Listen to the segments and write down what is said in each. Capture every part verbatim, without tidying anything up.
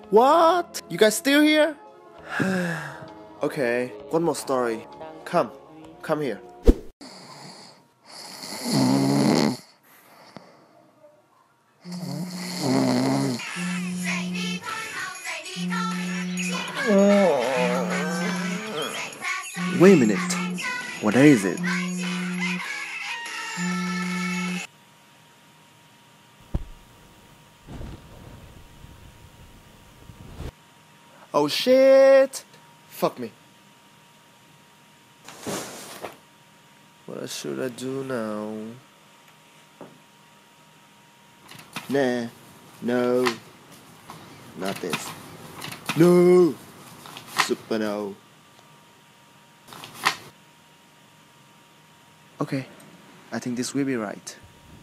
What? You guys still here? Okay, one more story. Come, come here. Wait a minute. What is it? Oh shit! Fuck me. What should I do now? Nah. No. Not this. No! Super no. Okay. I think this will be right.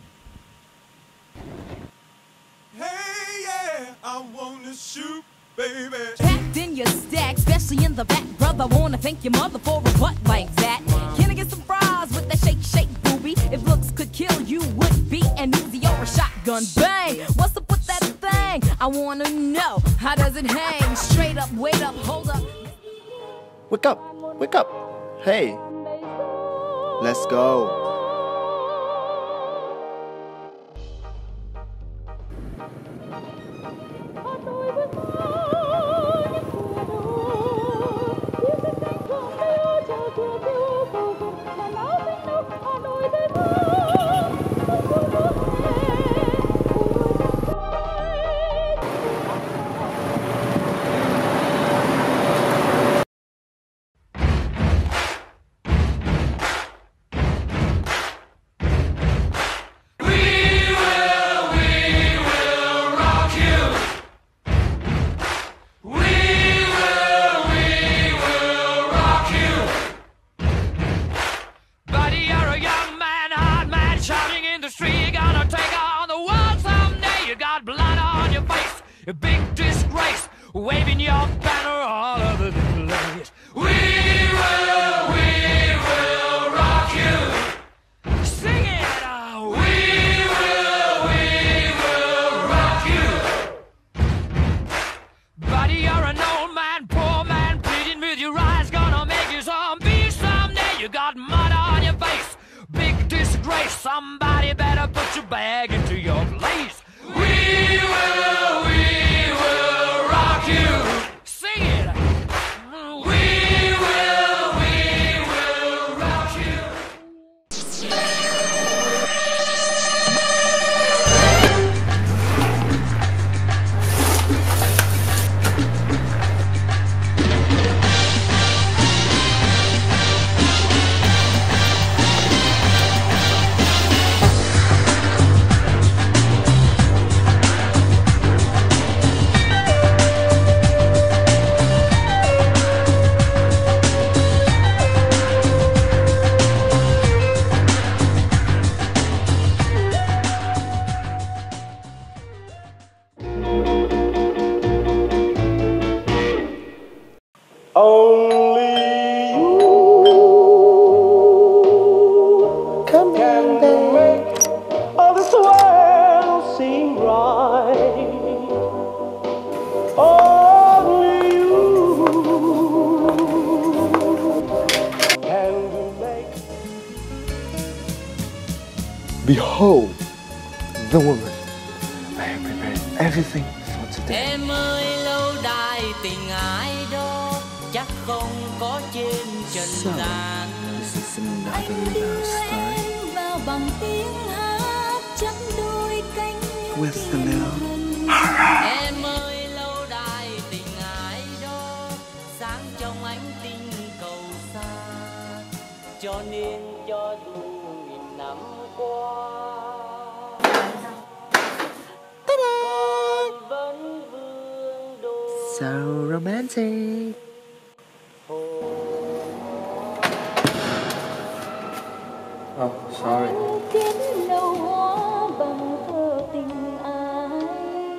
Hey, yeah, I wanna shoot, baby. Packed in your stack, especially in the back, brother. Wanna thank your mother for a butt like that. Can I get some fries with that shake, shake, booby? If looks could kill you, would be an Uzi or a shotgun. Bang! What's up with that thing? I wanna know, how does it hang? Straight up, wait up, hold up. Wake up! Wake up! Hey! Let's go! A big disgrace, waving your banner all over the place. We will, we will rock you. Sing it out. We will, we will rock you. Buddy, you're an old man, poor man, pleading with your eyes, gonna make you zombie someday. You got mud on your face, big disgrace. Somebody better put your bag into your place. We will, we will rock you. Sing it. We will, we will rock you. Only you come can make all this world seem right. Only you can make. Behold the woman. I have prepared everything for today. Em ơi, lâu đài tình ai đó chắc không có trên trần gian. Anh đưa em vào bằng tiếng hát chắp đôi cánh Where's the love? Em ơi, lâu đài tình ai đó sáng trong ánh tinh cầu xa, cho nên cho dù nghìn năm qua con vẫn vương đô. So romantic. Oh, sorry. Kiến lâu hóa bằng thơ tình ai,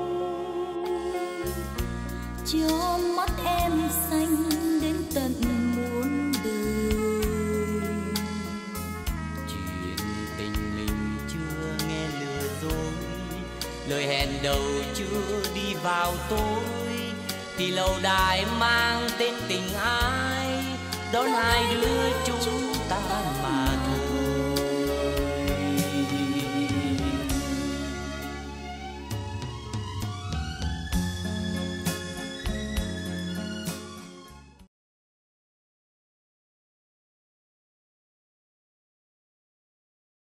cho mắt em xanh đến tận muôn đời. Chuyện tình mình chưa nghe lừa dối, lời hẹn đầu chưa đi vào tối. thì lâu đài mang tên tình ai đón hai đứa chung